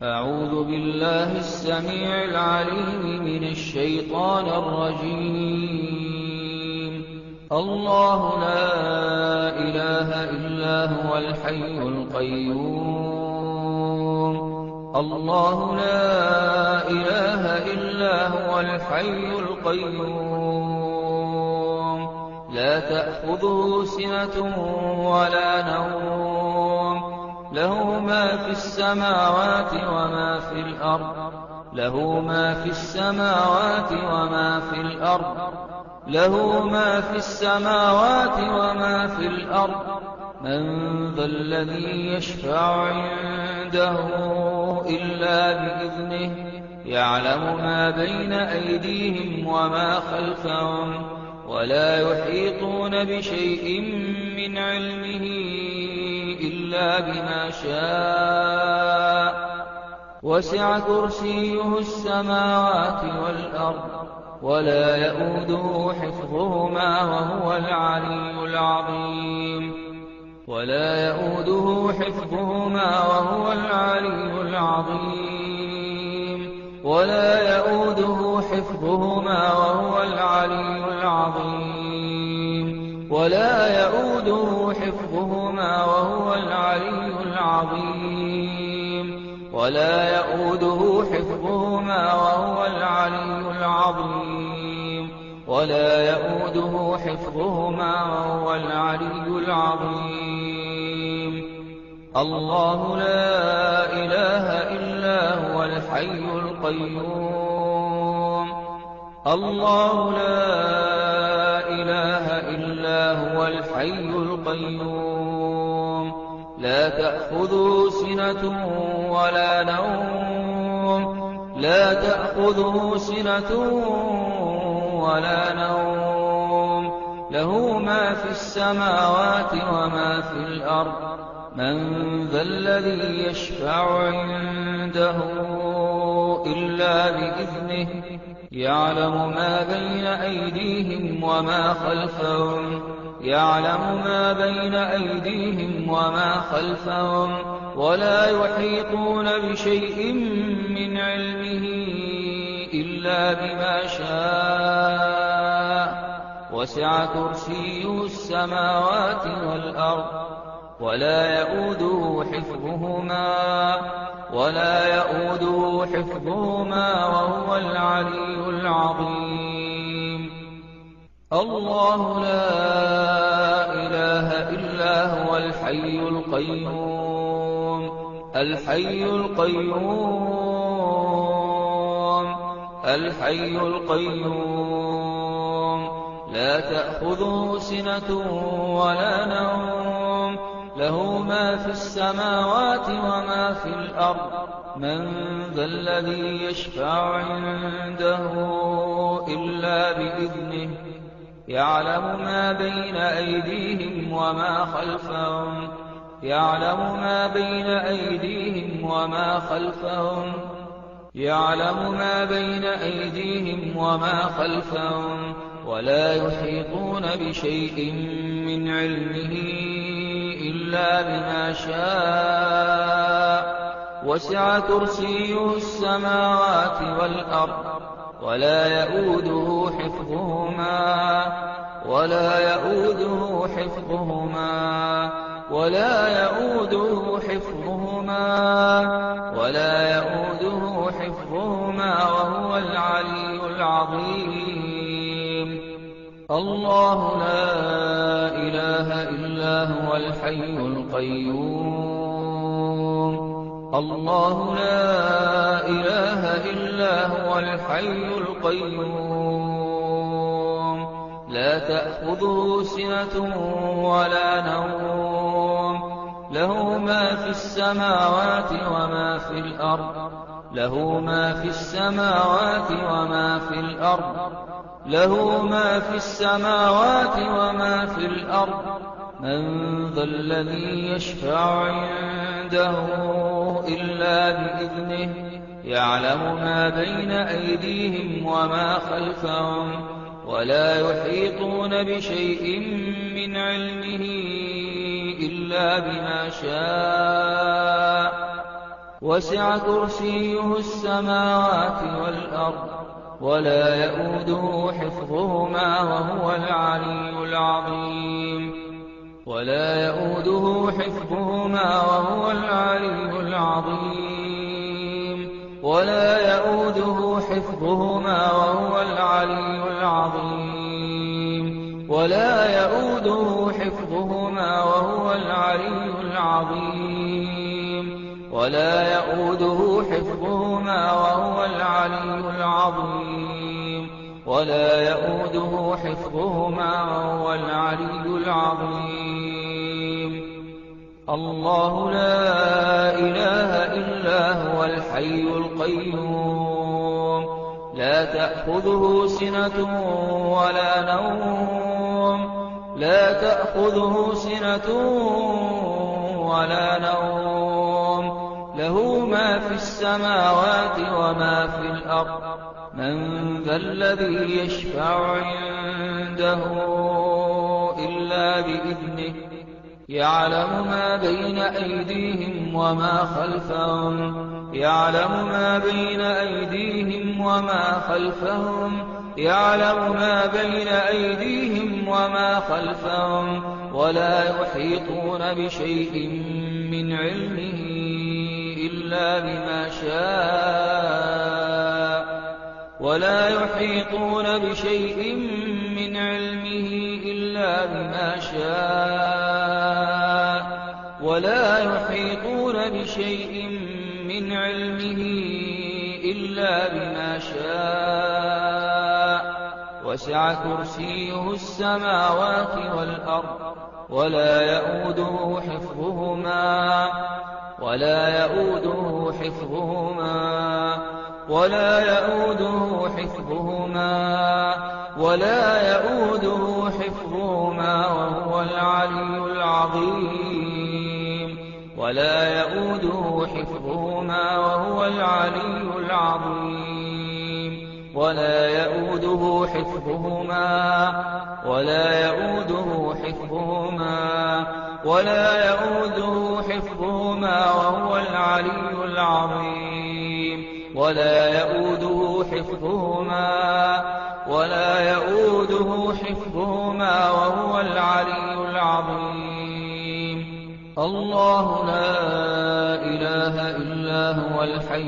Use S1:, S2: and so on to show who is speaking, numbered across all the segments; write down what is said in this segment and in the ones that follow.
S1: أعوذ بالله السميع العليم من الشيطان الرجيم. الله لا إله إلا هو الحي القيوم. الله لا إله إلا هو الحي القيوم. لا تأخذه سنة ولا نوم. له ما في السماوات وما في الأرض. له ما في السماوات وما في الأرض. له ما في السماوات وما في الأرض. من ذا الذي يشفع عنده إلا بإذنه. يعلم ما بين أيديهم وما خلفهم ولا يحيطون بشيء من علمه إلا بما شاء. وسع كرسيه السماوات والأرض ولا يئوده حفظهما وهو العلي العظيم. ولا يئوده حفظهما وهو العلي العظيم. ولا يئوده حفظهما وهو العلي العظيم. ولا يئوده حفظهما وهو العلي العظيم. ولا يئوده حفظهما وهو العلي العظيم. ولا يئوده حفظهما وهو العلي العظيم. الله لا إله إلا هو الحي القيوم. الله لا إله إلا هو الحي القيوم. لا تأخذه سنة ولا نوم. لا تأخذه سنة ولا نوم. له ما في السماوات وما في الأرض. من ذا الذي يشفع عنده إلا بإذنه. يعلم ما بين أيديهم وما خلفهم. يعلم ما بين أيديهم وما خلفهم ولا يحيطون بشيء من علمه إلا بما شاء. وسع كرسيه السماوات والأرض ولا يئوده حفظهما. ولا يئوده حفظهما وهو العلي العظيم. الله لا إله إلا هو الحي القيوم. الحي القيوم. الحي القيوم. لا تأخذه سنة ولا نوم. له ما في السماوات وما في الأرض. من ذا الذي يشفع عنده إلا بإذنه. يعلم ما بين أيديهم وما خلفهم. يعلم ما بين أيديهم وما خلفهم. يعلم ما بين أيديهم وما خلفهم ولا يحيطون بشيء من علمه إلا بما شاء. وسع كرسيه السماوات والأرض ولا يئوده حفظهما. ولا يئوده حفظهما. ولا يئوده حفظهما. ولا يئوده حفظهما وهو العلي العظيم. الله لا إله إلا هو الحي القيوم. الله لا إله إلا هو الحي القيوم. لا تأخذه سنة ولا نوم. له ما في السماوات وما في الأرض. له ما في السماوات وما في الأرض. له ما في السماوات وما في الأرض. من ذا الذي يشفع عنده إلا بإذنه. يعلم ما بين أيديهم وما خلفهم ولا يحيطون بشيء من علمه إلا بما شاء. وسع كرسيه السماوات والأرض ولا يئوده حفظهما وهو العلي العظيم ولا يئوده حفظهما وهو العلي العظيم ولا يئوده حفظهما وهو العلي العظيم ولا يئوده حفظهما وهو العلي العظيم ولا يئوده حفظهما وهو العلي العظيم ولا يئوده حفظهما وهو العلي العظيم الله لا إله إلا هو الحي القيوم لا تأخذه سنة ولا نوم لا تأخذه سنة ولا نوم له ما في السماوات وما في الأرض من ذا الذي يشفع عنده إلا بإذنه يعلم ما بين أيديهم وما خلفهم يعلم ما بين أيديهم وما خلفهم يعلم ما بين أيديهم وما خلفهم ولا يحيطون بشيء من علمه إلا بما شاء ولا يحيطون بشيء من علمه إلا بما شاء ولا يحيطون بشيء من علمه إلا بما شاء وسع كرسيه السماوات والأرض ولا يئوده حفظهما ولا يئوده حفظهما ولا يئوده حفظهما ولا يئوده حفظهما وهو العلي العظيم ولا يئوده حفظهما وهو العلي العظيم ولا يئوده حفظهما ولا يئوده حفظهما ولا يئوده حفظهما وهو العلي العظيم ولا يئوده حفظهما ولا يئوده حفظهما وهو العلي العظيم الله لا إله إلا هو الحي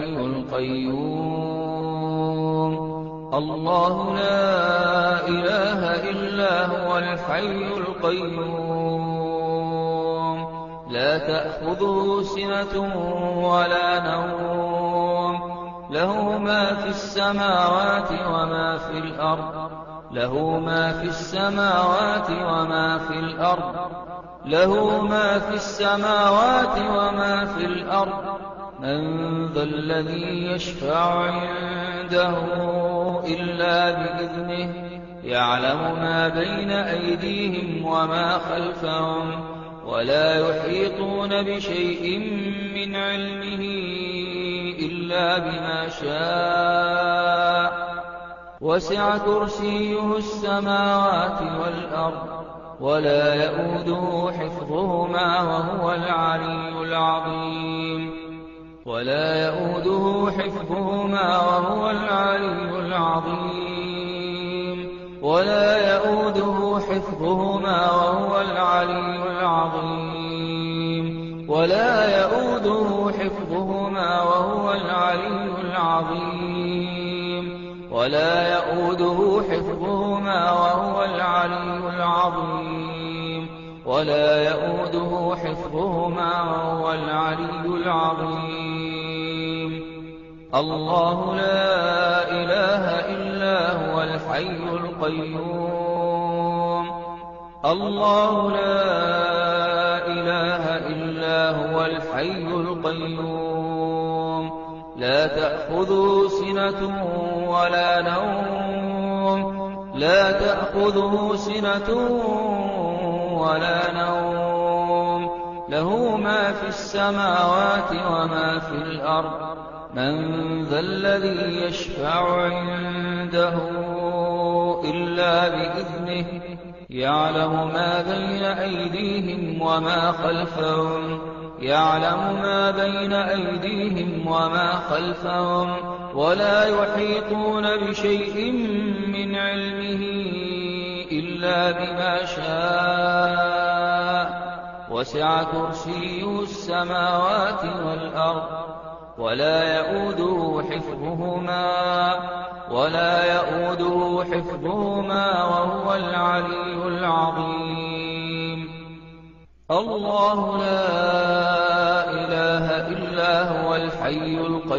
S1: القيوم الله لا إله إلا هو الحي القيوم لا تأخذه سنة ولا نوم له ما في السماوات وما في الأرض له ما في السماوات وما في الأرض له ما في السماوات وما في الأرض من ذا الذي يشفع عنده إلا بإذنه يعلم ما بين أيديهم وما خلفهم ولا يحيطون بشيء من علمه إلا بما شاء وسع كرسيه السماوات والأرض ولا يئوده حفظهما وهو العلي العظيم ولا يئوده حفظهما وهو العلي العظيم ولا يئوده حفظهما وهو العلي العظيم ولا يئوده حفظهما وهو العلي العظيم ولا يئوده حفظهما وهو العلي العظيم ولا يئوده حفظهما وهو العلي العظيم الله لا إله إلا هو الحي القيوم الله لا إله إلا هو الحي القيوم لا تأخذه سنة ولا نوم لا تأخذه سنة ولا نوم له ما في السماوات وما في الأرض من ذا الذي يشفع عنده إلا بإذنه يعلم ما بين أيديهم وما خلفهم يعلم ما بين أيديهم وما خلفهم ولا يحيطون بشيء من علمه إلا بما شاء وسع كرسيه السماوات والأرض ولا يؤوده حفظهما وهو العلي العظيم الله لا إله إلا هو الحي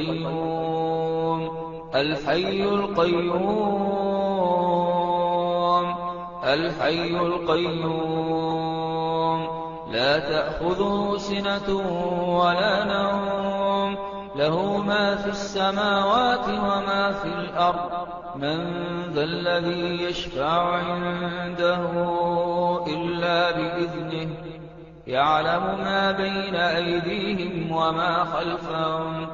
S1: القيوم لا تأخذه سنة ولا نوم له ما في السماوات وما في الأرض من ذا الذي يشفع عنده إلا بإذنه يعلم ما بين أيديهم وما خلفهم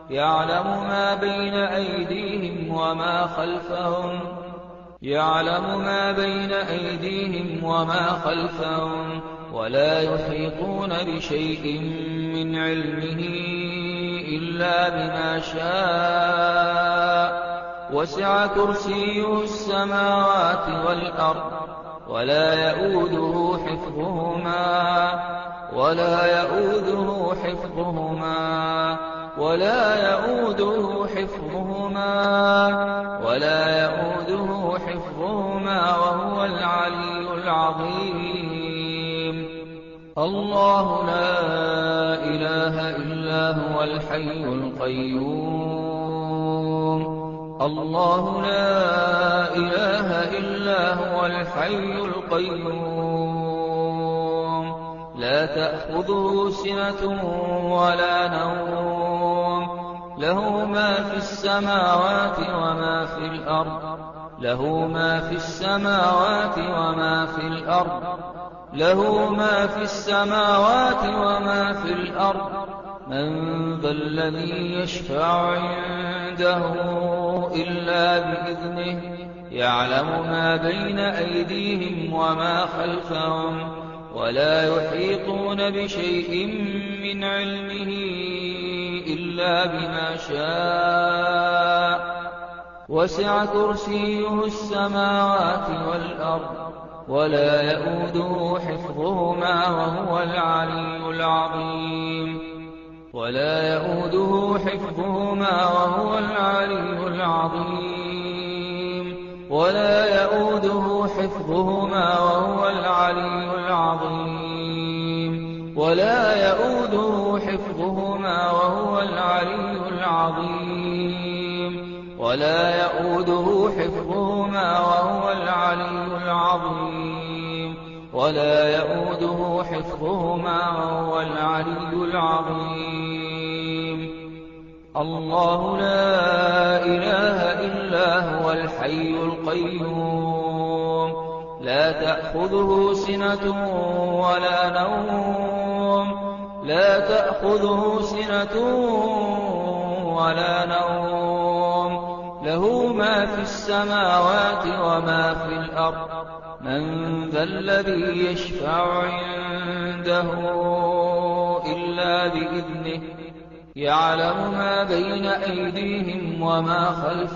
S1: ولا يحيطون بشيء من علمه إلا بما شاء وسع كرسيه السماوات والأرض ولا يؤوده حفظهما وهو العلي العظيم الله لا إله إلا هو الحي القيوم لا تأخذه سنة ولا نوم له ما في السماوات وما في الأرض من ذا الذي يشفع عنده إلا بإذنه يعلم ما بين أيديهم وما خلفهم ولا يحيطون بشيء من علمه إلا بما شاء وسع كرسيه السماوات والأرض ولا يؤوده حفظهما وهو العلي العظيم الله لا إله إلا هو الحي القيوم لا تأخذه سنة ولا نوم له ما في السماوات وما في الأرض من ذا الذي يشفع عنده إلا بإذنه يعلم ما بين أيديهم وما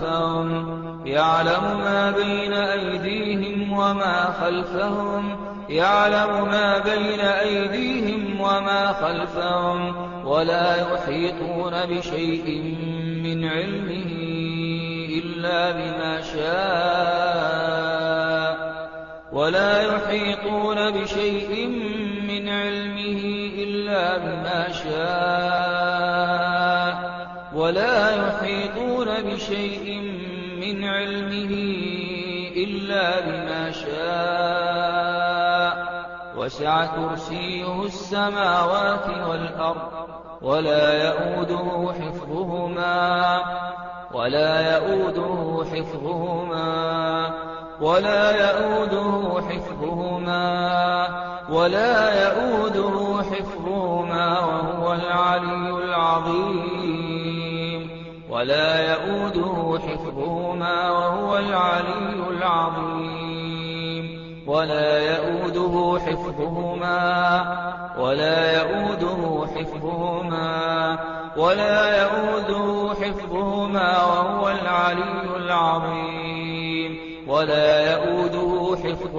S1: خلفهم ولا يحيطون بشيء من علمه إلا بما شاء وسع كرسيه السماوات والأرض ولا يؤوده حفظهما وهو العلي العظيم ولا يؤوده حفظهما وهو العلي العظيم. ولا يؤوده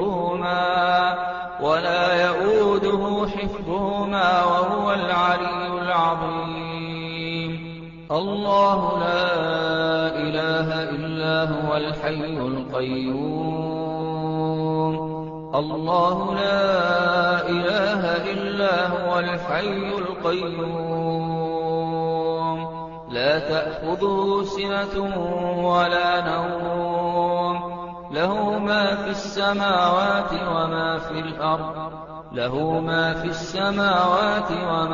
S1: حفظهما وهو العلي العظيم. الله لا إله إلا هو الحي القيوم. الله لا إله إلا هو الحي القيوم. لا تأخذه سنة ولا نوم. له ما في السماوات وما في الأرض. له ما في السماوات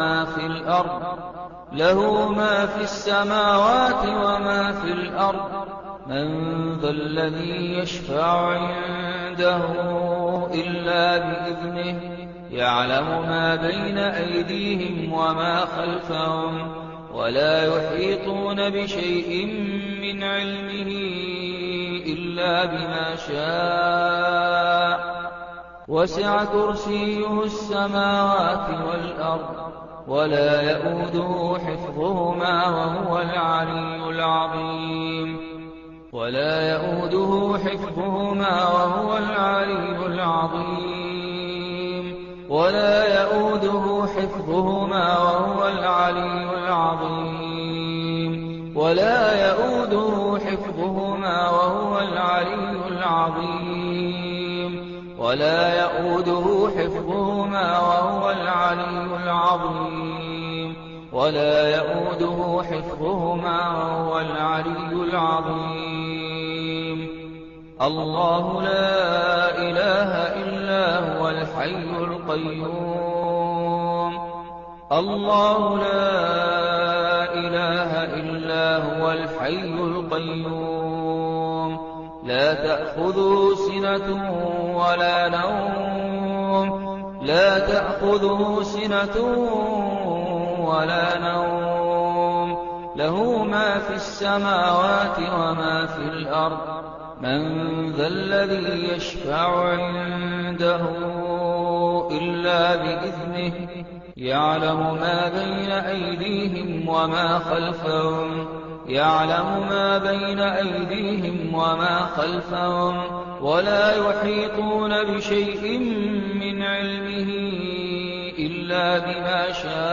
S1: وما في الأرض. من ذا الذي يشفع عنده إلا بإذنه. يعلم ما بين أيديهم وما خلفهم ولا يحيطون بشيء من علمه إلا بما شاء. وسع كرسيه السماوات والأرض ولا يؤوده حفظهما وهو العلي العظيم. ولا يؤوده حفظهما وهو العلي العظيم. ولا يؤوده حفظهما وهو العلي العظيم. ولا يؤوده حفظهما وهو العلي العظيم. ولا يؤوده حفظهما وهو العلي العظيم. ولا يؤوده حفظهما وهو العلي العظيم. الله لا إله إلا هو الحي القيوم. الله لا إله إلا هو الحي القيوم. لا تأخذه سنة ولا نوم. لا تأخذه سنة ولا نوم. له ما في السماوات وما في الأرض. من ذا الذي يشفع عنده إلا بإذنه. يعلم ما بين أيديهم وما خلفهم. يعلم ما بين أيديهم وما خلفهم ولا يحيطون بشيء من علمه إلا بما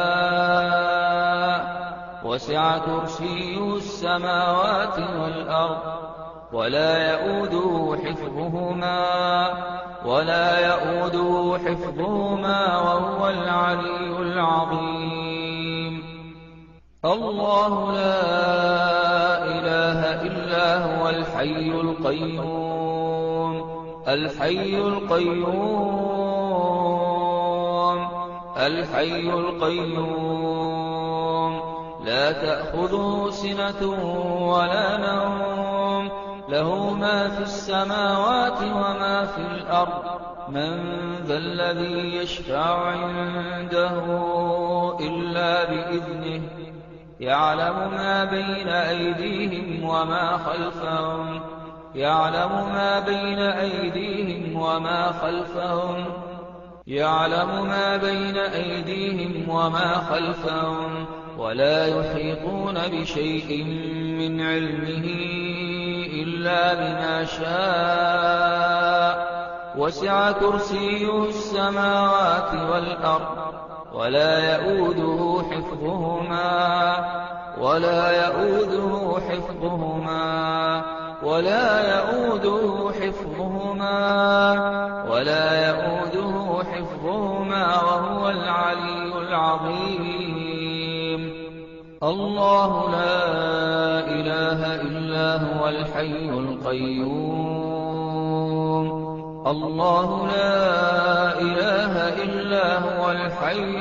S1: شاء. وسع كرسيه السماوات والأرض ولا يؤوده حفظهما وهو العلي العظيم. الله لا إله إلا هو الحي القيوم. الحي القيوم لا تأخذه سنة ولا نوم. له ما في السماوات وما في الأرض. من ذا الذي يشفع عنده إلا بإذنه. يعلم ما بين أيديهم وما خلفهم. يعلم ما بين أيديهم وما خلفهم. يعلم ما بين أيديهم وما خلفهم ولا يحيطون بشيء من علمه إلا بما شاء. وسع كرسيه السماوات والأرض ولا يؤوده حفظهما. ولا يؤوده حفظهما. ولا يؤوده حفظهما. ولا يؤوده حفظهما وهو العلي العظيم. الله لا إله إلا هو الحي القيوم. الله لا إله إلا هو الحي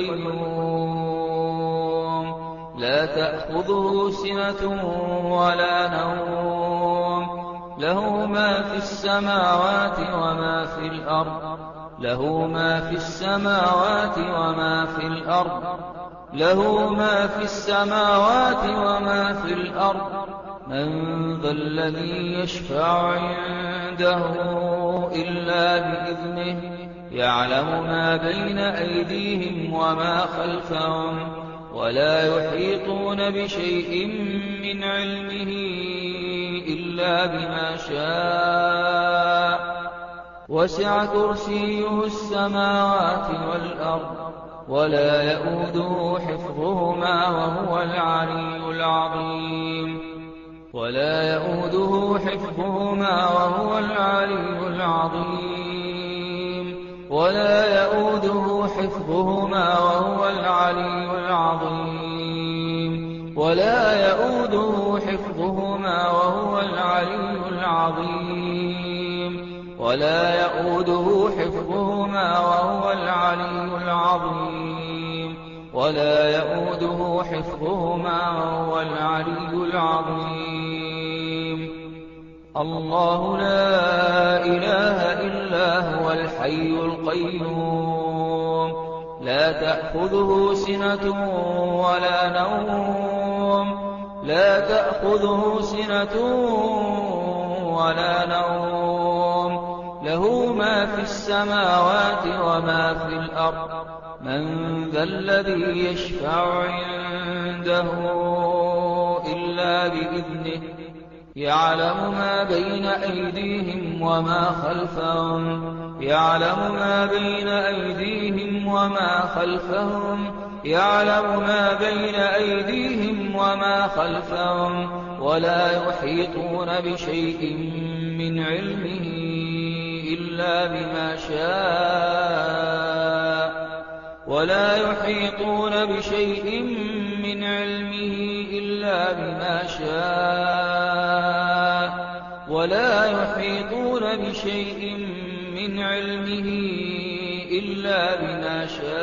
S1: القيوم. لا تأخذه سنة ولا نوم. له ما في السماوات وما في الأرض. له ما في السماوات وما في الأرض. له ما في السماوات وما في الأرض. من ذا الذي يشفع عنده إلا بإذنه. يعلم ما بين أيديهم وما خلفهم ولا يحيطون بشيء من علمه إلا بما شاء وسع كرسيه السماوات والأرض ولا يئوده حفظهما وهو العلي العظيم ولا يئوده حفظهما وهو العلي العظيم ولا يئوده حفظهما وهو العلي العظيم ولا يئوده حفظهما وهو العلي العظيم ولا يئوده حفظهما وهو العلي العظيم ولا يئوده حفظهما وهو العلي العظيم الله لا إله إلا هو الحي القيوم لا تأخذه سنة ولا نوم لا تأخذه سنة ولا نوم له ما في السماوات وما في الأرض من ذا الذي يشفع عنده إلا بإذنه يعلم ما بين أيديهم وما خلفهم يعلم ما بين أيديهم وما خلفهم يعلم ما بين أيديهم وما خلفهم ولا يحيطون بشيء من علمه إلا بما شاء ولا يحيطون بشيء من علمه إلا بما شاء ولا يحيطون بشيء من علمه إلا بما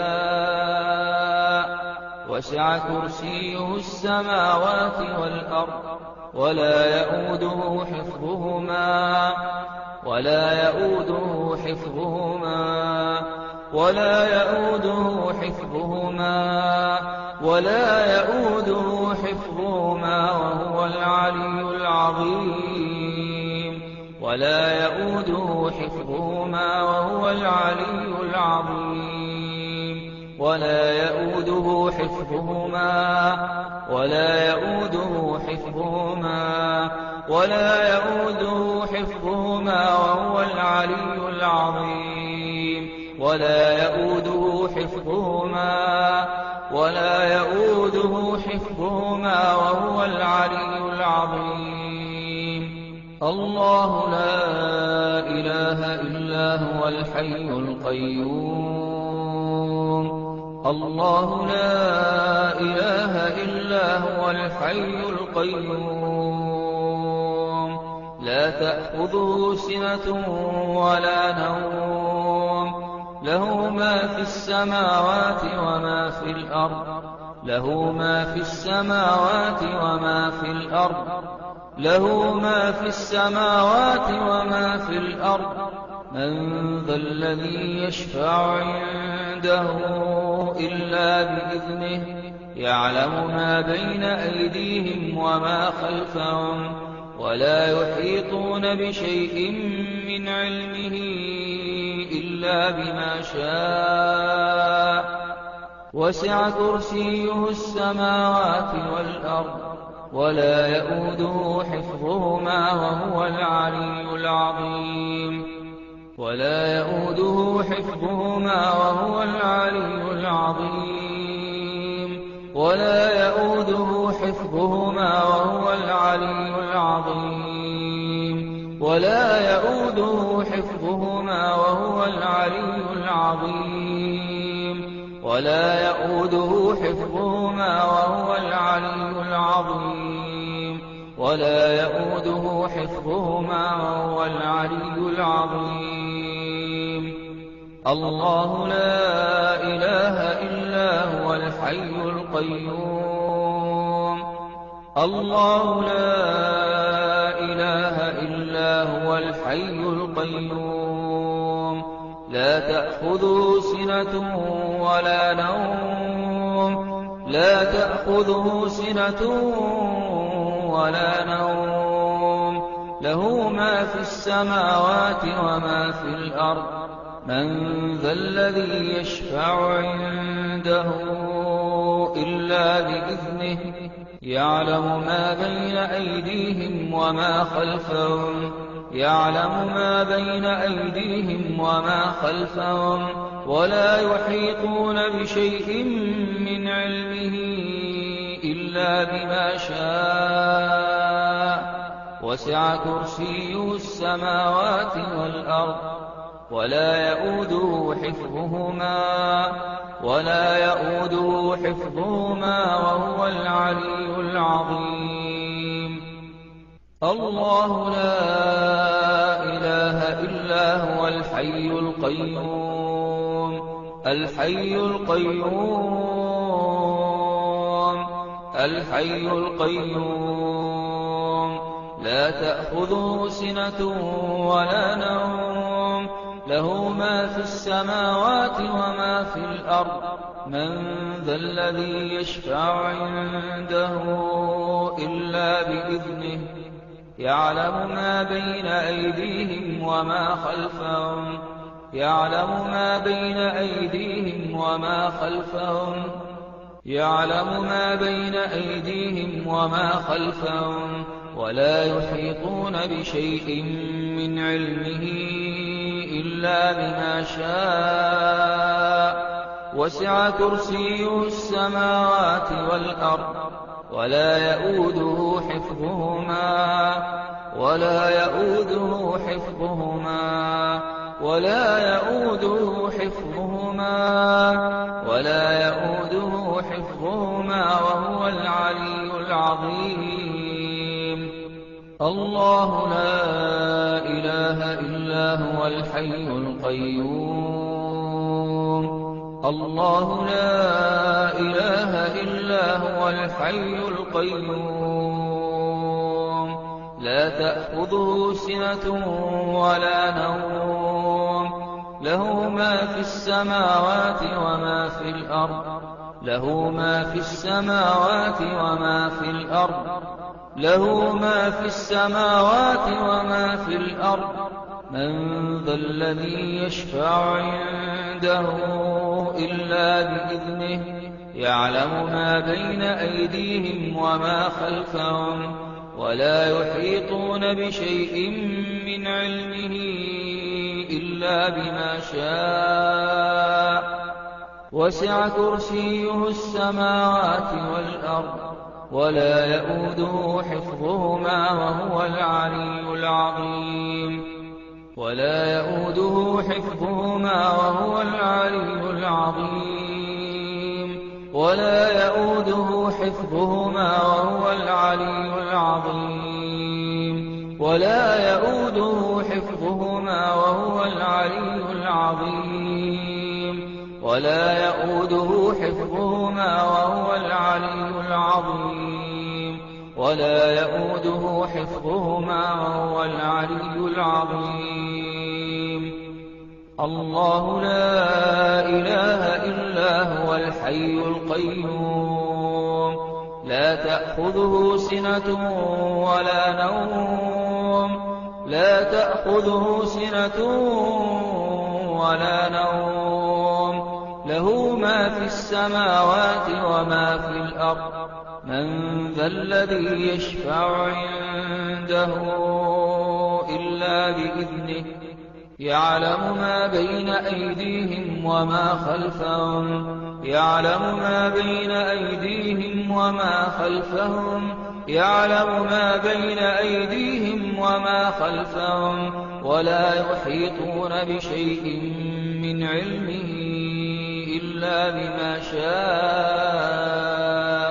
S1: شاء وسع كرسيه السماوات والأرض ولا يئوده حفظهما ولا يئوده حفظهما ولا يئوده حفظهما ولا يئوده حفظهما وهو العلي العظيم ولا يئوده حفظهما وهو العلي العظيم ولا يئوده حفظهما ولا يئوده حفظهما ولا يئوده حفظهما وهو العلي العظيم ولا يئوده حفظهما ولا يئوده حفظهما وهو العلي العظيم الله لا إله إلا هو الحي القيوم الله لا إله إلا هو الحي القيوم لا تأخذه سنة ولا نوم له ما في السماوات وما في الأرض له ما في السماوات وما في الأرض له ما في السماوات وما في الأرض من ذا الذي يشفع عنده إلا بإذنه يعلم ما بين أيديهم وما خلفهم ولا يحيطون بشيء من علمه إلا بما شاء وسع كرسيه السماوات والأرض ولا يئوده حفظهما وهو العلي العظيم ولا يئوده حفظهما وهو العلي العظيم ولا يئوده حفظهما وهو العلي العظيم ولا يئوده حفظهما وهو العلي العظيم ولا يئوده حفظهما وهو العلي العظيم ولا يئوده حفظهما وهو العلي العظيم الله لا إله إلا هو الحي القيوم الله لا إله إلا هو الحي القيوم لا تأخذه سنة ولا نوم لا تأخذه سنة ولا نوم له ما في السماوات وما في الأرض من ذا الذي يشفع عنده إلا بإذنه يعلم ما بين أيديهم وما خلفهم ولا يحيطون بشيء من علمه إلا بما شاء وسع كرسيه السماوات والأرض ولا يئوده حفظهما وهو العلي العظيم. الله لا إله إلا هو الحي القيوم لا تأخذه سنة ولا نوم له ما في السماوات وما في الأرض من ذا الذي يشفع عنده إلا بإذنه يعلم ما بين أيديهم وما خلفهم ولا يحيطون بشيء من علمه إلا بما شاء وسع كرسيه السماوات والأرض ولا يئوده حفظهما وهو العلي العظيم. الله لا إله إلا هو الحي القيوم لا تأخذه سنة ولا نوم له ما في السماوات وما في الأرض من ذا الذي يشفع عنده إلا بإذنه يعلم ما بين أيديهم وما خلفهم ولا يحيطون بشيء من علمه إلا بما شاء وسع كرسيه السماوات والأرض ولا يئوده حفظهما وهو العلي العظيم. الله لا إله إلا هو الحي القيوم لا تأخذه سنة ولا نوم له ما في السماوات وما في الأرض من ذا الذي يشفع عنده إلا بإذنه يعلم ما بين أيديهم وما خلفهم ولا يحيطون بشيء من علمه إلا بما شاء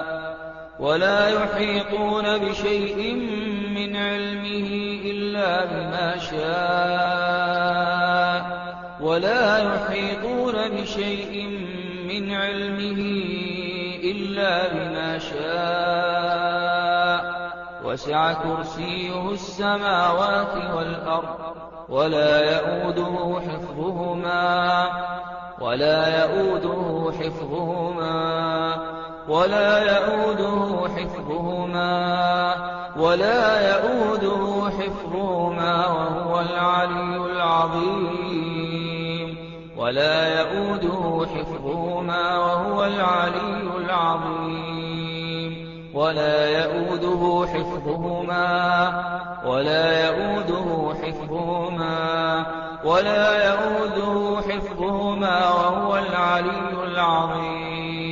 S1: وسع كرسيه السماوات والأرض ولا يئوده حفظهما وهو العلي العظيم. ولا يؤوده حفظهما وهو العلي العظيم. ولا يؤوده حفظهما وهو العلي العظيم.